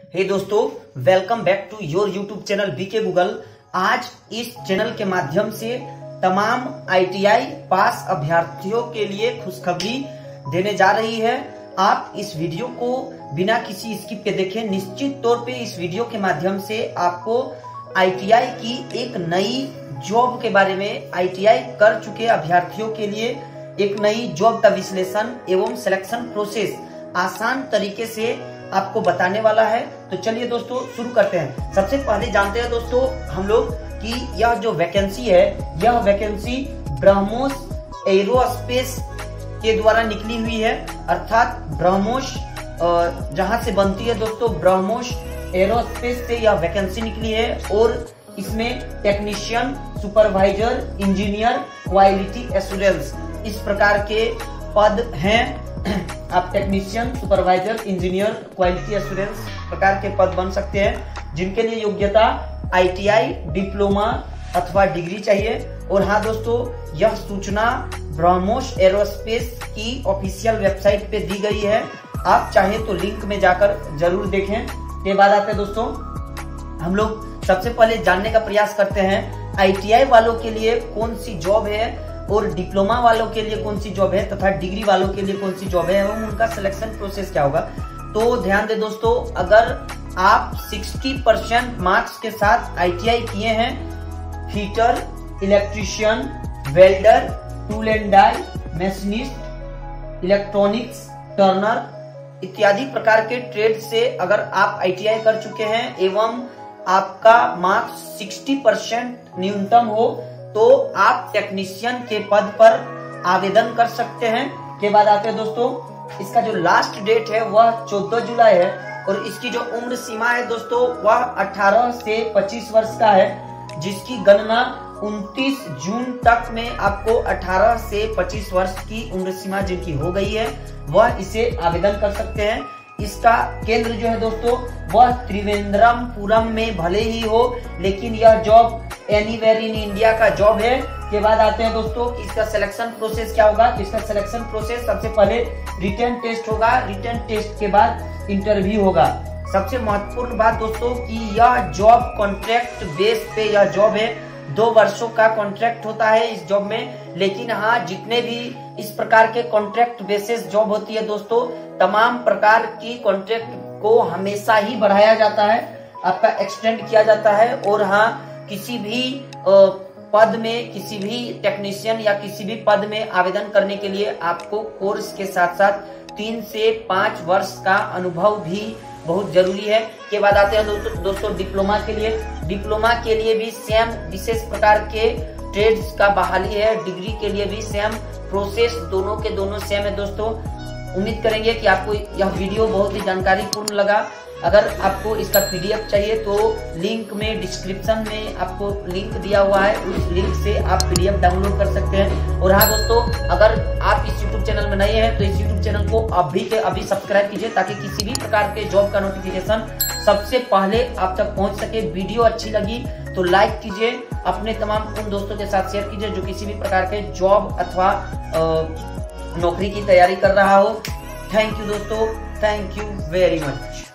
हे दोस्तों, welcome back to your YouTube channel BK Google. आज इस चैनल के माध्यम से तमाम आईटीआई पास अभ्यर्थियों के लिए खुशखबरी देने जा रही है। आप इस वीडियो को बिना किसी स्किप के देखें। निश्चित तौर पे इस वीडियो के माध्यम से आपको आईटीआई की एक नई जॉब के बारे में, आईटीआई कर चुके अभ्यर्थियों के लिए एक नई जॉब का विश्लेषण एवं सिलेक्शन प्रोसेस आसान तरीके से आपको बताने वाला है। तो चलिए दोस्तों शुरू करते हैं। सबसे पहले जानते हैं दोस्तों हम लोग कि यह जो वैकेंसी है, यह वैकेंसी ब्रह्मोस एरोस्पेस के द्वारा निकली हुई है। अर्थात ब्रह्मोस जहां से बनती है दोस्तों, ब्रह्मोस एरोस्पेस से यह वैकेंसी निकली है और इसमें technician, supervisor, engineer, quality assurance इस प्रकार के पद हैं। आप technician, supervisor, engineer, quality assurance प्रकार के पद बन सकते हैं, जिनके लिए योग्यता आईटीआई, डिप्लोमा अथवा डिग्री चाहिए। और हाँ दोस्तों, यह सूचना ब्रह्मोस एरोस्पेस की ऑफिशियल वेबसाइट पे दी गई है। आप चाहे तो लिंक में जाकर जरूर देखें। के बाद आते हैं दोस्तों, हम लोग सबसे पहले जानने का प्रयास करते हैं आईटीआई वालों के लिए कौन सी जॉब है और डिप्लोमा वालों के लिए कौन सी जॉब है तथा डिग्री वालों के लिए कौन सी जॉब है एवं उनका सिलेक्शन प्रोसेस क्या होगा। तो ध्यान दें दोस्तों, अगर आप 60% मार्क्स के साथ आईटीआई किए हैं, fitter, electrician, welder, tool and die, machinist, electronics, turner इत्यादि प्रकार के ट्रेड से अगर आप आईटीआई कर चुके हैं एवं आपका मार्क्स 60% न्यूनतम हो, तो आप टेक्नीशियन के पद पर आवेदन कर सकते हैं। के बाद आते हैं दोस्तों, इसका जो लास्ट डेट है वह 14 जुलाई है और इसकी जो उम्र सीमा है दोस्तों वह 18 से 25 वर्ष का है, जिसकी गणना 29 जून तक में आपको 18 से 25 वर्ष की उम्र सीमा जिनकी हो गई है वह इसे आवेदन कर सकते हैं। इसका केंद्र जो है दोस्तों वह त्रिवेंद्रमपुरम में भले ही हो, लेकिन यह जॉब एनीवेयर इन इंडिया का जॉब है। के बाद आते हैं दोस्तों कि इसका सिलेक्शन प्रोसेस क्या होगा। इसका सिलेक्शन प्रोसेस सबसे पहले रिटन टेस्ट होगा, रिटन टेस्ट के बाद इंटरव्यू होगा। सबसे महत्वपूर्ण बात दोस्तों कि यह जॉब कॉन्ट्रैक्ट बेस पे यह जॉब है। 2 वर्षों का कॉन्ट्रैक्ट होता है इस जॉब में, लेकिन हाँ जितने भी इस प्रकार के कॉन्ट्रैक्ट बेसिस जॉब होती है दोस्तों, तमाम प्रकार की कॉन्ट्रैक्ट को हमेशा ही बढ़ाया जाता है, आपका एक्सटेंड किया जाता है। और हाँ, किसी भी पद में, किसी भी टेक्नीशियन या किसी भी पद में आवेदन करने के लिए आपको कोर्स के साथ साथ 3 से 5 वर्ष का अनुभव भी बहुत जरूरी है। के बाद आते हैं दोस्तों डिप्लोमा के लिए। डिप्लोमा के लिए भी सेम विशेष प्रकार के ट्रेड्स का बहाली है। डिग्री के लिए भी सेम प्रोसेस, दोनों के दोनों सेम है दोस्तों। उम्मीद करेंगे कि आपको यह वीडियो बहुत ही जानकारी पूर्ण लगा। अगर आपको इसका पीडीएफ चाहिए तो लिंक में, डिस्क्रिप्शन में आपको लिंक दिया हुआ है, उस लिंक से आप पीडीएफ डाउनलोड कर सकते हैं। और हाँ दोस्तों, अगर आप इस यूट्यूब चैनल में नए हैं तो इस यूट्यूब चैनल को अभी के अभी सब्सक्राइब कीजिए, ताकि किसी भी प्रकार के जॉब का नोटिफिकेशन सबसे पहले आप तक पहुंच सके। वीडियो अच्छी लगी तो लाइक कीजिए, अपने तमाम उन दोस्तों के साथ शेयर कीजिए जो किसी भी प्रकार के जॉब अथवा नौकरी की तैयारी कर रहा हो। थैंक यू दोस्तों, थैंक यू वेरी मच।